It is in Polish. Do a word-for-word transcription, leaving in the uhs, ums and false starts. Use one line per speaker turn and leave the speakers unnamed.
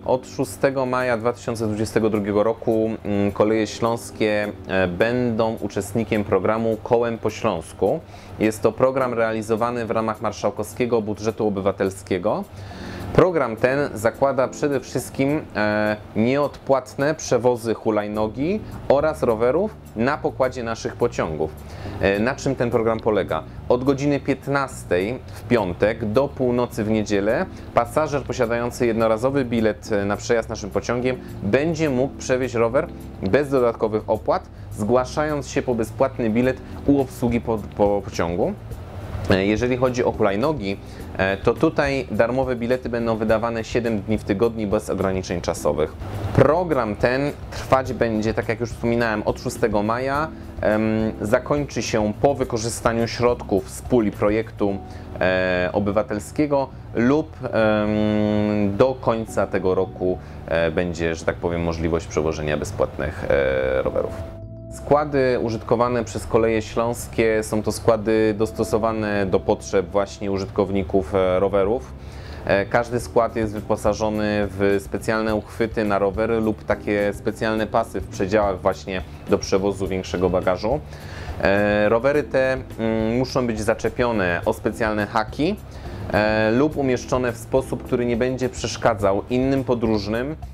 Od szóstego maja dwa tysiące dwudziestego drugiego roku Koleje Śląskie będą uczestnikiem programu Kołem po Śląsku. Jest to program realizowany w ramach marszałkowskiego budżetu obywatelskiego. Program ten zakłada przede wszystkim e, nieodpłatne przewozy hulajnogi oraz rowerów na pokładzie naszych pociągów. E, na czym ten program polega? Od godziny piętnastej w piątek do północy w niedzielę pasażer posiadający jednorazowy bilet na przejazd naszym pociągiem będzie mógł przewieźć rower bez dodatkowych opłat, zgłaszając się po bezpłatny bilet u obsługi po, po pociągu. Jeżeli chodzi o hulajnogi, to tutaj darmowe bilety będą wydawane siedem dni w tygodniu bez ograniczeń czasowych. Program ten trwać będzie, tak jak już wspominałem, od szóstego maja. Zakończy się po wykorzystaniu środków z puli projektu obywatelskiego lub do końca tego roku będzie, że tak powiem, możliwość przewożenia bezpłatnych rowerów. Składy użytkowane przez Koleje Śląskie są to składy dostosowane do potrzeb właśnie użytkowników rowerów. Każdy skład jest wyposażony w specjalne uchwyty na rowery lub takie specjalne pasy w przedziałach właśnie do przewozu większego bagażu. Rowery te muszą być zaczepione o specjalne haki lub umieszczone w sposób, który nie będzie przeszkadzał innym podróżnym